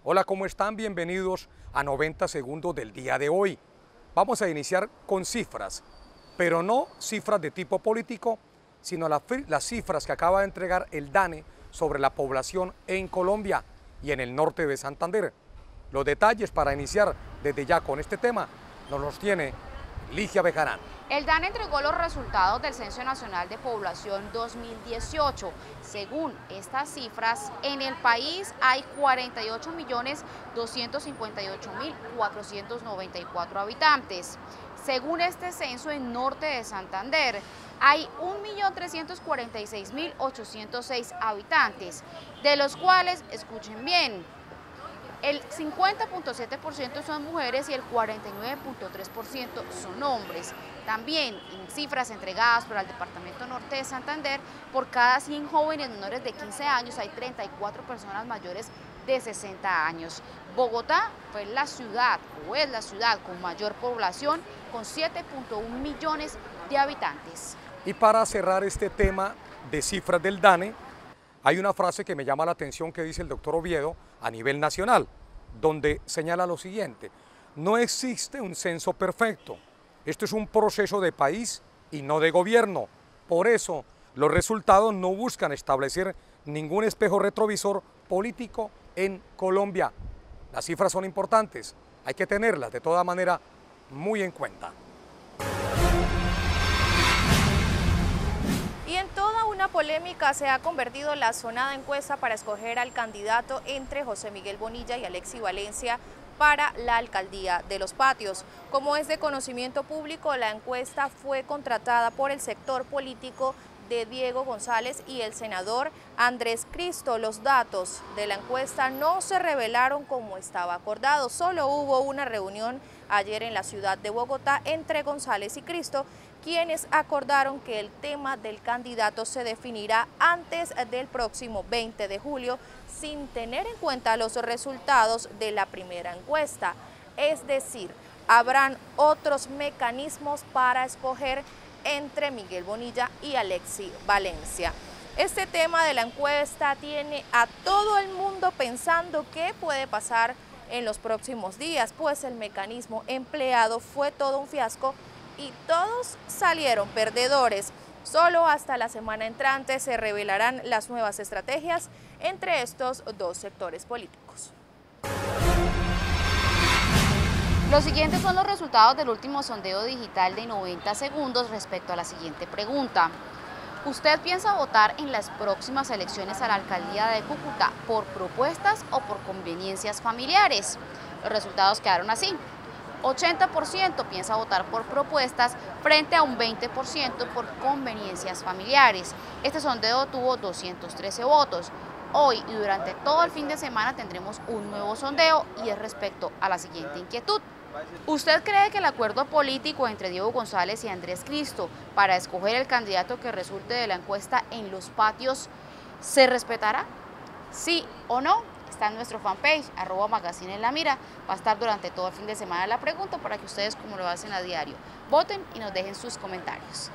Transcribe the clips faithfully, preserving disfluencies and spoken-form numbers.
Hola, ¿cómo están? Bienvenidos a noventa segundos del día de hoy. Vamos a iniciar con cifras, pero no cifras de tipo político, sino la, las cifras que acaba de entregar el DANE sobre la población en Colombia y en el norte de Santander. Los detalles para iniciar desde ya con este tema nos los tiene Ligia Bejarán. El DANE entregó los resultados del Censo Nacional de Población dos mil dieciocho. Según estas cifras, en el país hay cuarenta y ocho millones doscientos cincuenta y ocho mil cuatrocientos noventa y cuatro habitantes. Según este censo, en norte de Santander hay un millón trescientos cuarenta y seis mil ochocientos seis habitantes, de los cuales, escuchen bien, el cincuenta punto siete por ciento son mujeres y el cuarenta y nueve punto tres por ciento son hombres. También en cifras entregadas por el Departamento Norte de Santander, por cada cien jóvenes menores de quince años hay treinta y cuatro personas mayores de sesenta años. Bogotá fue la ciudad, o es la ciudad con mayor población, con siete punto uno millones de habitantes. Y para cerrar este tema de cifras del DANE, hay una frase que me llama la atención que dice el doctor Oviedo a nivel nacional, donde señala lo siguiente: no existe un censo perfecto, esto es un proceso de país y no de gobierno. Por eso, los resultados no buscan establecer ningún espejo retrovisor político en Colombia. Las cifras son importantes, hay que tenerlas de toda manera muy en cuenta. Y en toda una polémica se ha convertido la sonada encuesta para escoger al candidato entre José Miguel Bonilla y Alexis Valencia para la alcaldía de Los Patios. Como es de conocimiento público, la encuesta fue contratada por el sector político de Diego González y el senador Andrés Cristo. Los datos de la encuesta no se revelaron como estaba acordado. Solo hubo una reunión ayer en la ciudad de Bogotá entre González y Cristo, quienes acordaron que el tema del candidato se definirá antes del próximo veinte de julio, sin tener en cuenta los resultados de la primera encuesta. Es decir, habrán otros mecanismos para escoger entre Miguel Bonilla y Alexis Valencia. Este tema de la encuesta tiene a todo el mundo pensando qué puede pasar en los próximos días, pues el mecanismo empleado fue todo un fiasco y todos salieron perdedores. Solo hasta la semana entrante se revelarán las nuevas estrategias entre estos dos sectores políticos. Los siguientes son los resultados del último sondeo digital de noventa segundos respecto a la siguiente pregunta. ¿Usted piensa votar en las próximas elecciones a la alcaldía de Cúcuta por propuestas o por conveniencias familiares? Los resultados quedaron así. ochenta por ciento piensa votar por propuestas frente a un veinte por ciento por conveniencias familiares. Este sondeo tuvo doscientos trece votos. Hoy y durante todo el fin de semana tendremos un nuevo sondeo y es respecto a la siguiente inquietud. ¿Usted cree que el acuerdo político entre Diego González y Andrés Cristo para escoger el candidato que resulte de la encuesta en Los Patios se respetará? ¿Sí o no? Está en nuestro fanpage, arroba magazine en la mira. Va a estar durante todo el fin de semana la pregunta para que ustedes, como lo hacen a diario, voten y nos dejen sus comentarios.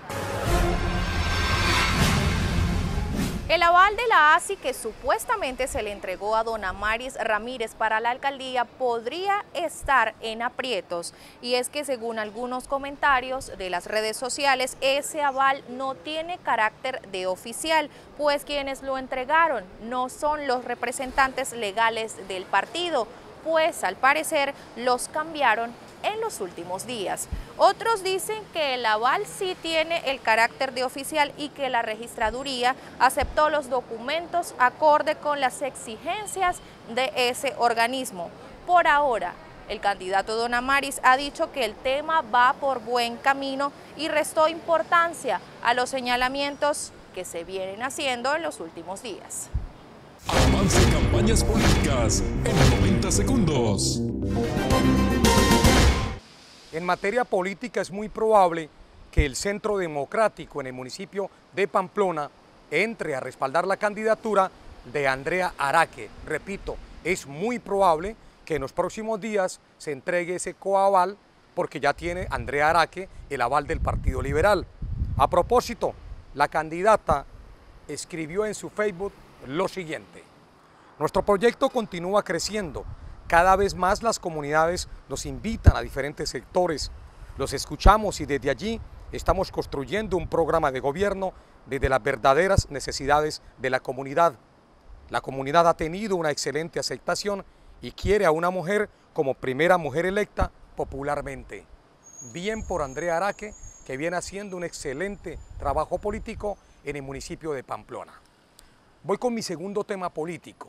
El aval de la A S I que supuestamente se le entregó a Don Amaris Ramírez para la alcaldía podría estar en aprietos. Y es que según algunos comentarios de las redes sociales, ese aval no tiene carácter de oficial, pues quienes lo entregaron no son los representantes legales del partido, pues al parecer los cambiaron en los últimos días. Otros dicen que el aval sí tiene el carácter de oficial y que la registraduría aceptó los documentos acorde con las exigencias de ese organismo. Por ahora, el candidato Don Amaris ha dicho que el tema va por buen camino y restó importancia a los señalamientos que se vienen haciendo en los últimos días. Avance campañas políticas en noventa segundos. En materia política es muy probable que el Centro Democrático en el municipio de Pamplona entre a respaldar la candidatura de Andrea Araque. Repito, es muy probable que en los próximos días se entregue ese coaval porque ya tiene Andrea Araque el aval del Partido Liberal. A propósito, la candidata escribió en su Facebook lo siguiente: Nuestro proyecto continúa creciendo. Cada vez más las comunidades nos invitan a diferentes sectores. Los escuchamos y desde allí estamos construyendo un programa de gobierno desde las verdaderas necesidades de la comunidad. La comunidad ha tenido una excelente aceptación y quiere a una mujer como primera mujer electa popularmente. Bien por Andrea Araque, que viene haciendo un excelente trabajo político en el municipio de Pamplona. Voy con mi segundo tema político.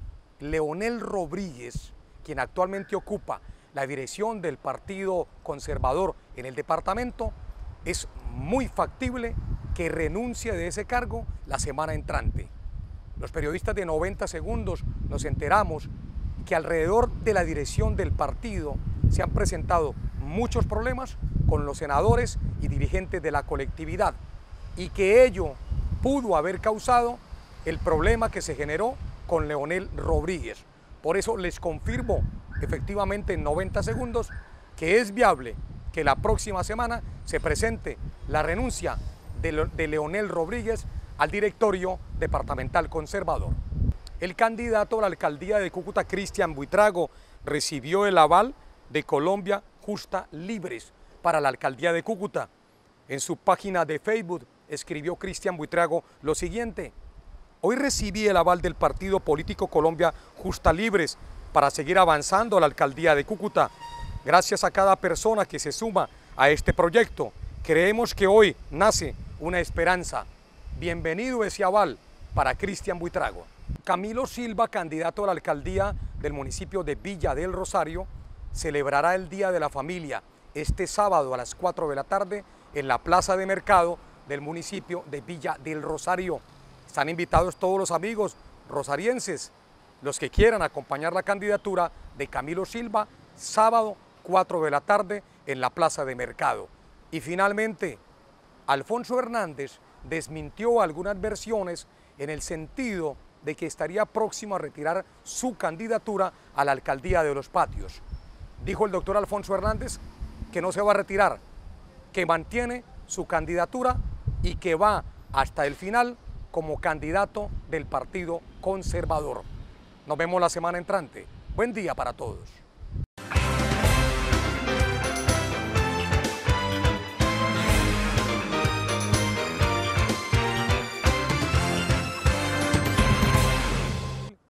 Leonel Rodríguez, quien actualmente ocupa la dirección del Partido Conservador en el departamento, es muy factible que renuncie de ese cargo la semana entrante. Los periodistas de noventa segundos nos enteramos que alrededor de la dirección del partido se han presentado muchos problemas con los senadores y dirigentes de la colectividad y que ello pudo haber causado el problema que se generó con Leonel Rodríguez. Por eso les confirmo efectivamente en noventa segundos que es viable que la próxima semana se presente la renuncia de, de Leonel Rodríguez al directorio departamental conservador. El candidato a la alcaldía de Cúcuta, Cristian Buitrago, recibió el aval de Colombia Justa Libres para la alcaldía de Cúcuta. En su página de Facebook escribió Cristian Buitrago lo siguiente: hoy recibí el aval del partido político Colombia Justa Libres para seguir avanzando a la alcaldía de Cúcuta. Gracias a cada persona que se suma a este proyecto, creemos que hoy nace una esperanza. Bienvenido ese aval para Cristian Buitrago. Camilo Silva, candidato a la alcaldía del municipio de Villa del Rosario, celebrará el Día de la Familia este sábado a las cuatro de la tarde en la plaza de mercado del municipio de Villa del Rosario. Están invitados todos los amigos rosarienses, los que quieran acompañar la candidatura de Camilo Silva, sábado cuatro de la tarde en la plaza de mercado. Y finalmente, Alfonso Hernández desmintió algunas versiones en el sentido de que estaría próximo a retirar su candidatura a la alcaldía de Los Patios. Dijo el doctor Alfonso Hernández que no se va a retirar, que mantiene su candidatura y que va hasta el final como candidato del Partido Conservador. Nos vemos la semana entrante. Buen día para todos.